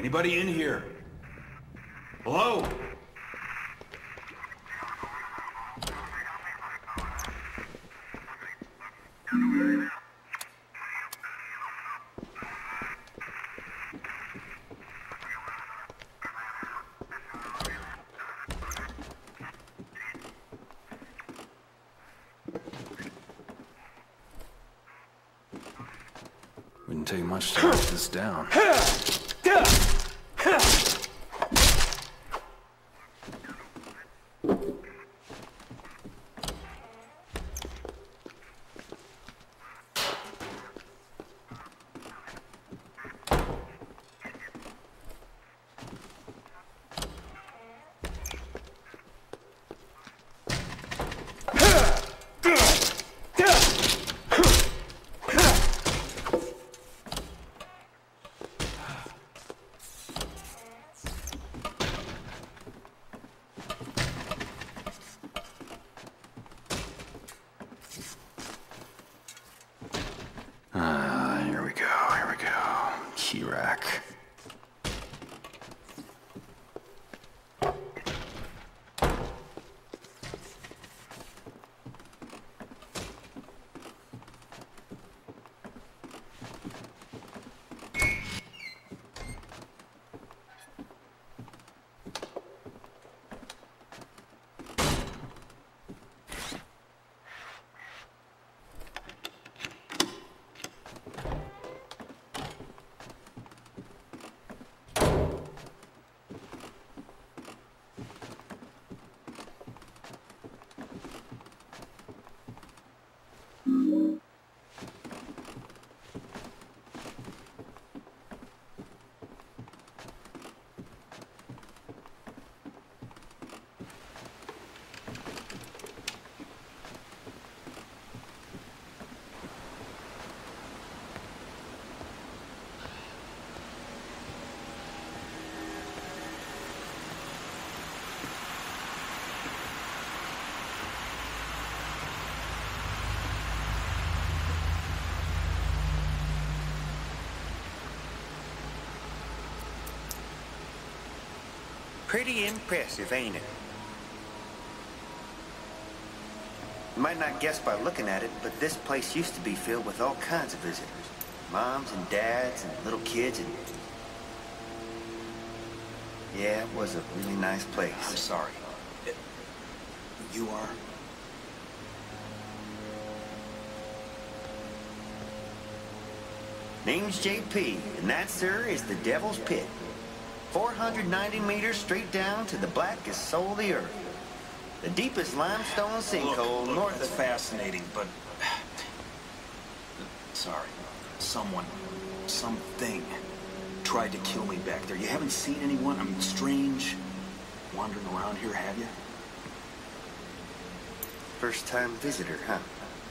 Anybody in here? Hello? Wouldn't take much to knock this down. Here we go. Key rack. Pretty impressive, ain't it? You might not guess by looking at it, but this place used to be filled with all kinds of visitors. Moms and dads and little kids and... Yeah, it was a really nice place. I'm sorry. You are? Name's JP, and that, sir, is the Devil's Pit. 490 meters straight down to the blackest soul of the earth. The deepest limestone sinkhole north That's of... fascinating, but... Sorry. Someone, something, tried to kill me back there. You haven't seen anyone, strange, wandering around here, have you? First-time visitor, huh?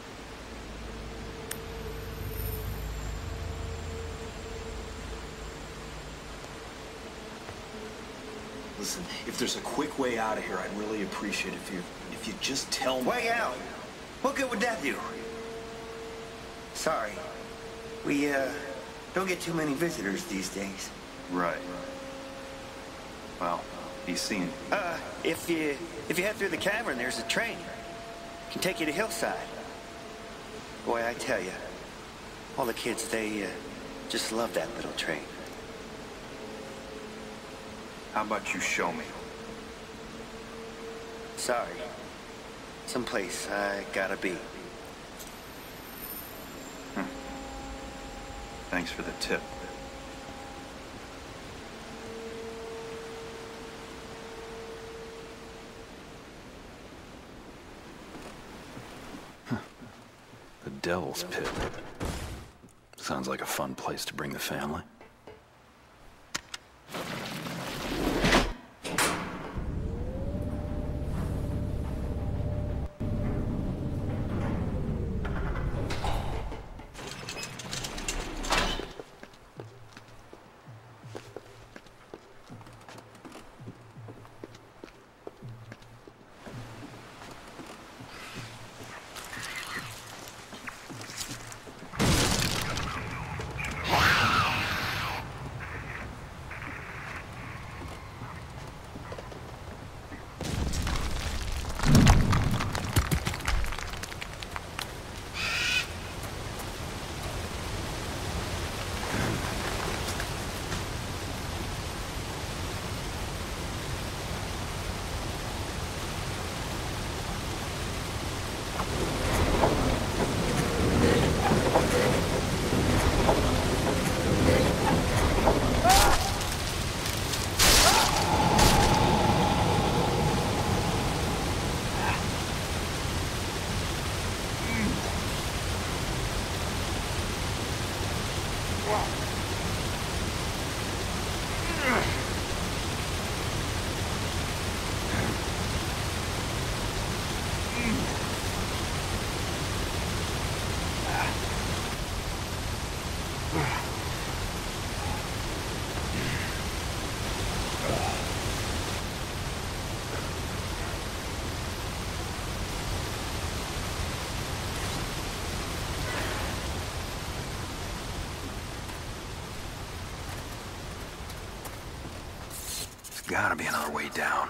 Listen, if there's a quick way out of here, I'd really appreciate it if you just tell me. Way out? What good would that do? Sorry. We, don't get too many visitors these days. Right. Well, be seen. If you head through the cavern, there's a train. Can take you to Hillside. Boy, I tell you, all the kids, they, just love that little train. How about you show me? Sorry. Someplace I gotta be. Thanks for the tip. The Devil's Pit. Sounds like a fun place to bring the family. Gotta be another way down.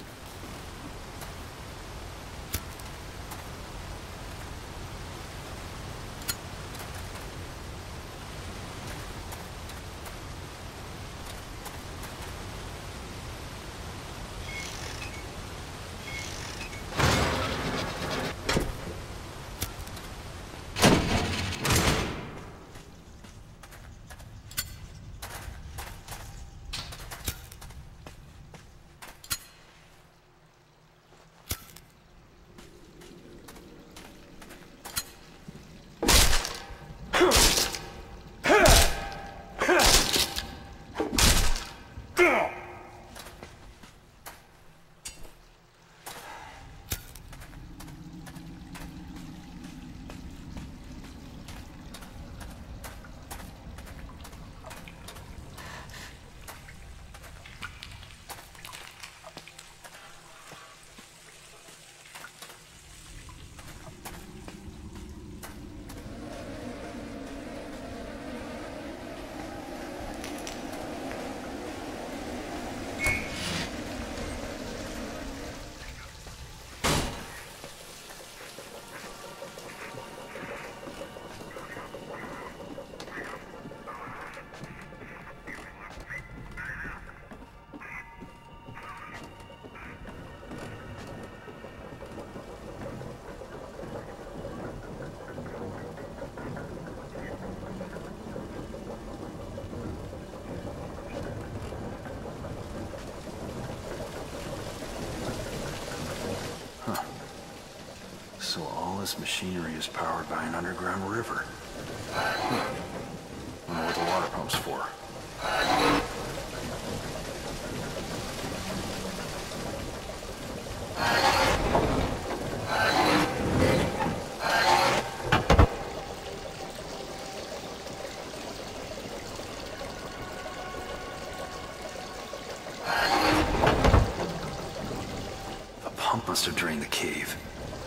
So all this machinery is powered by an underground river. Wonder what the water pump's for. The pump must have drained the cave.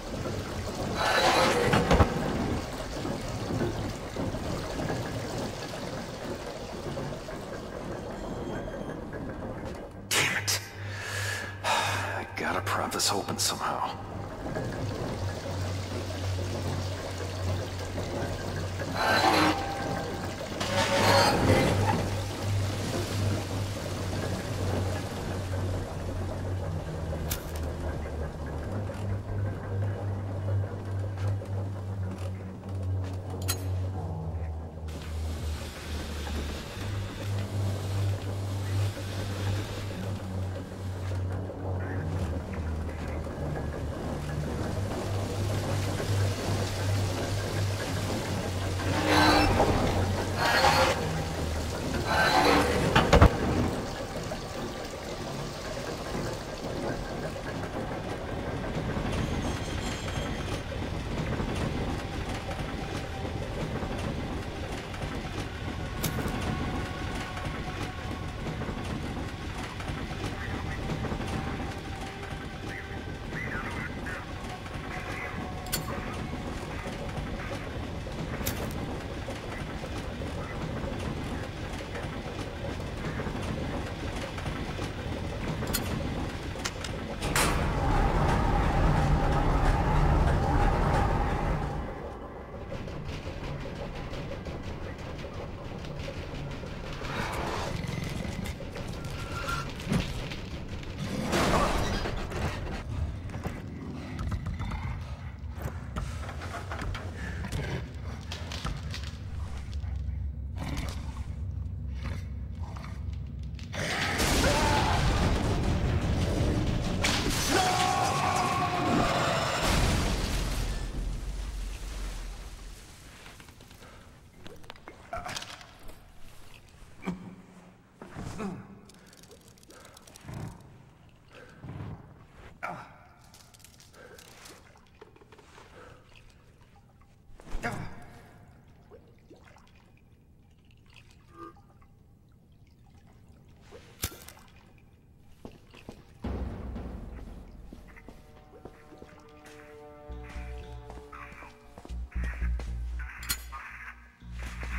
Gotta prop this open somehow.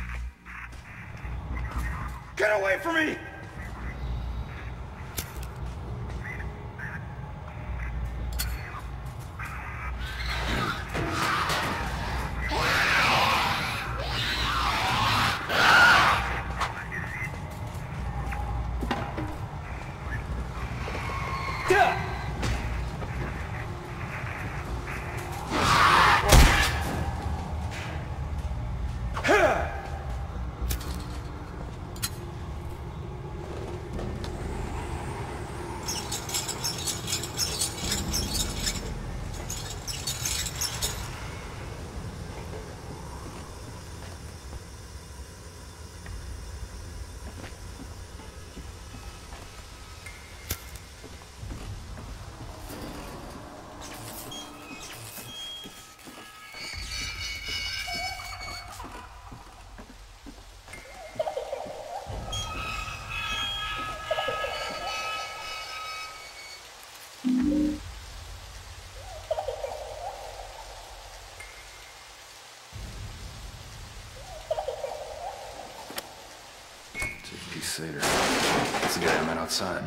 Get away from me! J.P. Sater. That's the guy I met outside.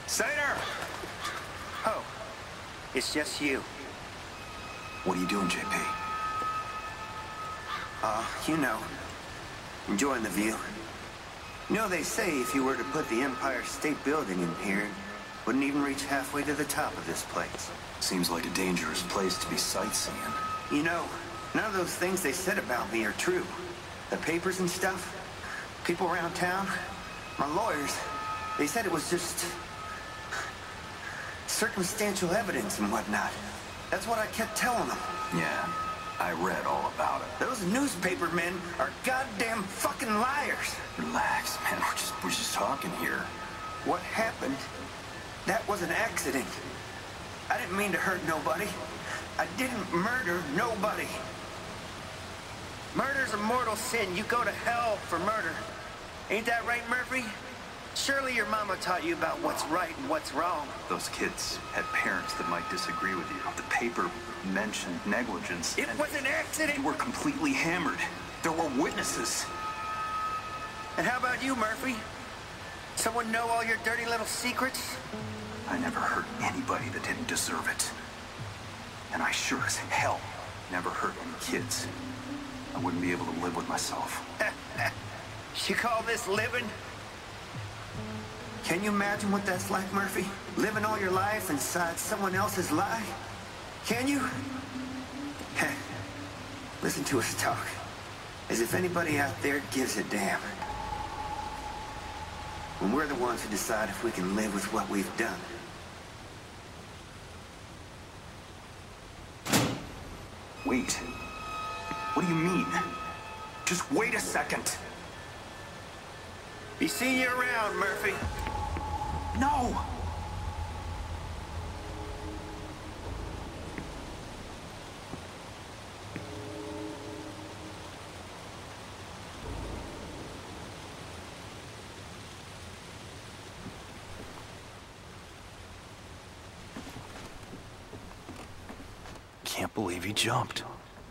Sater! Oh, it's just you. What are you doing, JP? You know, enjoying the view. You know, they say if you were to put the Empire State Building in here, it wouldn't even reach halfway to the top of this place. Seems like a dangerous place to be sightseeing. You know, none of those things they said about me are true. The papers and stuff, people around town, my lawyers, they said it was just circumstantial evidence and whatnot. That's what I kept telling them. Yeah, I read all about it. Those newspaper men are goddamn fucking liars. Relax, man. We're just talking here. What happened? That was an accident. I didn't mean to hurt nobody. I didn't murder nobody. Murder's a mortal sin. You go to hell for murder. Ain't that right, Murphy? Surely your mama taught you about what's right and what's wrong. Those kids had parents that might disagree with you. The paper mentioned negligence. It was an accident! You were completely hammered. There were witnesses. And how about you, Murphy? Someone know all your dirty little secrets? I never hurt anybody that didn't deserve it. And I sure as hell never hurt any kids. I wouldn't be able to live with myself. You call this living? Can you imagine what that's like, Murphy? Living all your life inside someone else's lie? Can you? Listen to us talk. As if anybody out there gives a damn. When we're the ones who decide if we can live with what we've done. Wait. What do you mean? Just wait a second. Be seeing you around, Murphy. No! Can't believe he jumped.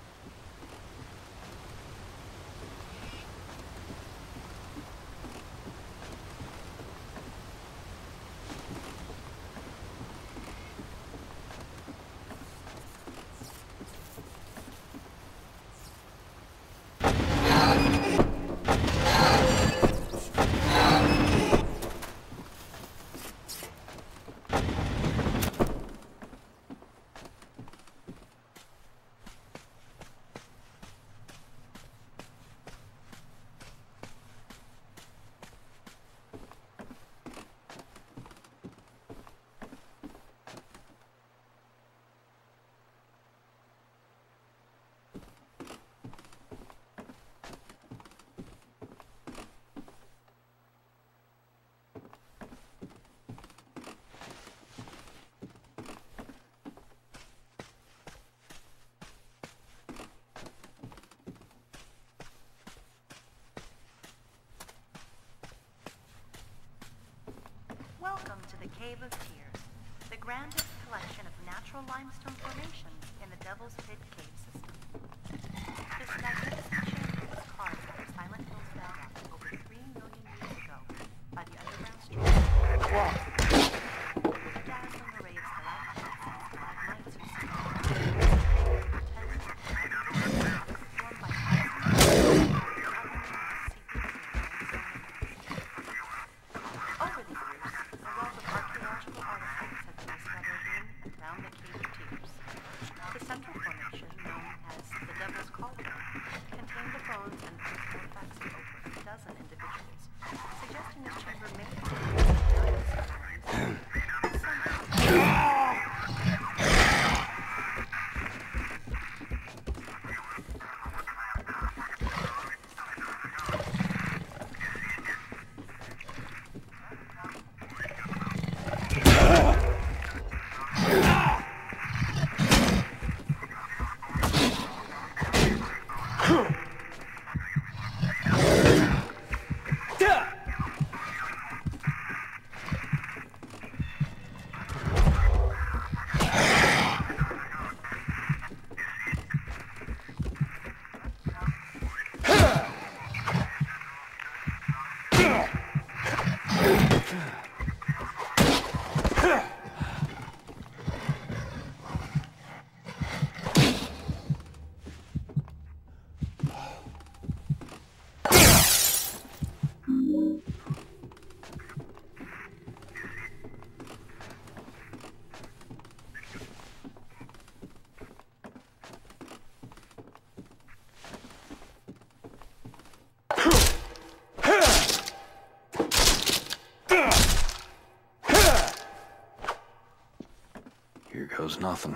Welcome to the Cave of Tears, the grandest collection of natural limestone formations in the Devil's Pit cave system. This magnificent chamber was carved out of Silent Hill's bedrock over 3 million years ago by the underground stream. A dazzling array of stalactites and stalagmites are seen around tens of thousands of rocks formed by cosmic over the years, a wealth of archaeological artifacts have been discovered in and around the Cave of Tears. The central formation, known as the Devil's Cauldron, contained the bones and personal effects of over a dozen individuals, suggesting this chamber may have been used as a burial site. Here goes nothing.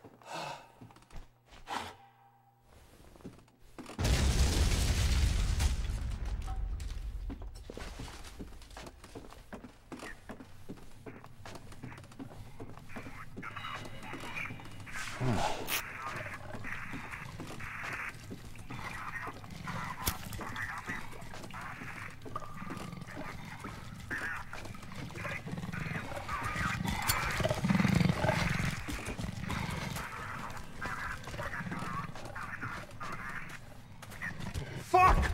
Fuck!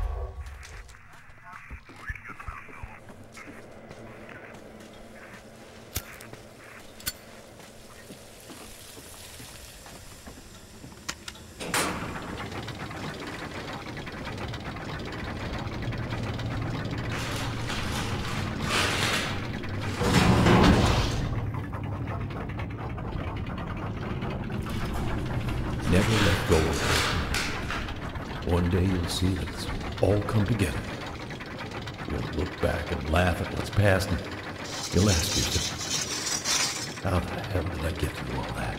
Never let go of it. One day you'll see that it's all come together. You'll look back and laugh at what's past, and you'll ask yourself, how the hell did I get through all that?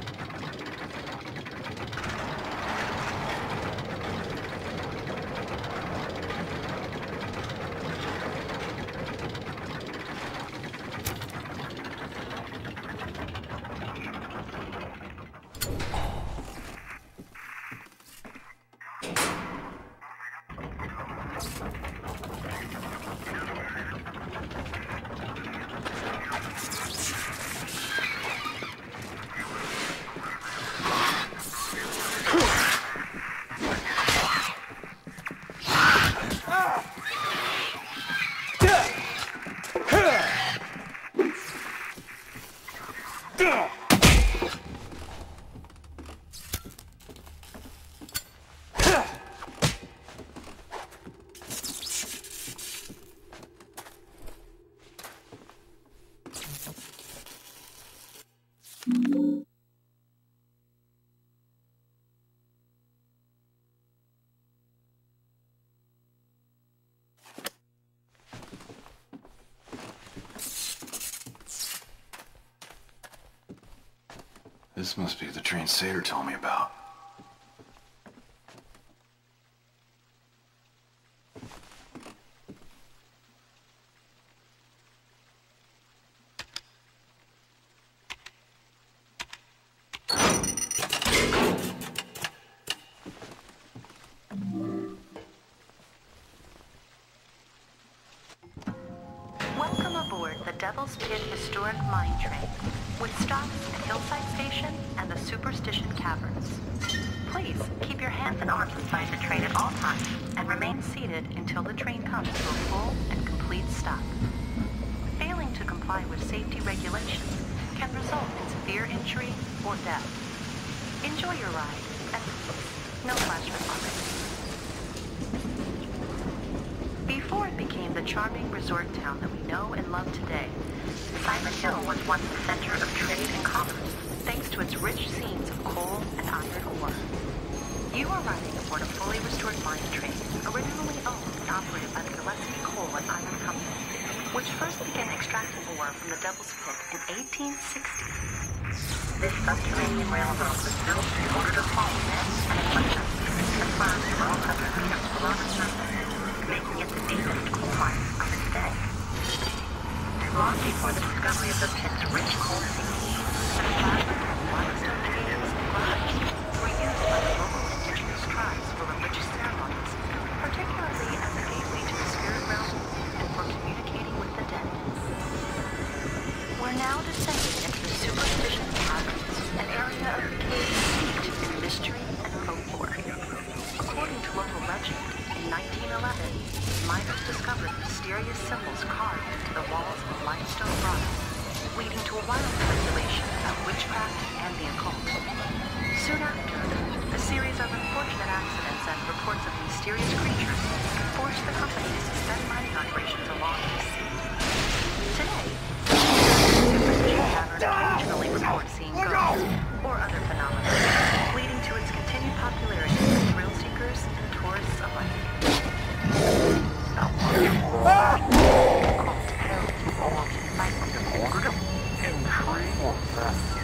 This must be the train Sator told me about. Welcome aboard the Devil's Pit Historic Mine Train, with stops at Hillside Station and the Superstition Caverns. Please keep your hands and arms inside the train at all times and remain seated until the train comes to a full and complete stop. Failing to comply with safety regulations can result in severe injury or death. Enjoy your ride, and please, no flash recording. Before it became the charming resort town that we know and love today, Silent Hill was once the center of trade and commerce, thanks to its rich scenes of coal and iron ore. You are riding aboard a fully restored mine train, originally owned and operated by the Gillespie Coal and Iron Company, which first began extracting ore from the Devil's Pit in 1860. This subterranean railroad was built in order to haul men and equipment and farms 1,200 meters below the surface, making it the deepest coal mine of its day. Long before the discovery of the pit's rich coal seams, the plasma and limestone caves and grinds were used by the local indigenous tribes for religious ceremonies, particularly as a gateway to the spirit realm and for communicating with the dead. We're now descending into the Superstition Caverns, an area of the cave steeped in mystery and folklore. According to local legend, in 1911, miners discovered mysterious symbols carved into the walls of limestone rock, leading to a wild speculation about witchcraft and the occult. Soon after, a series of unfortunate accidents and reports of mysterious creatures forced the company to suspend mining operations along this sea. Today, Superstition Cavern occasionally reports seeing ghosts or other phenomena, leading to its continued popularity with thrill seekers and tourists alike. Cult held by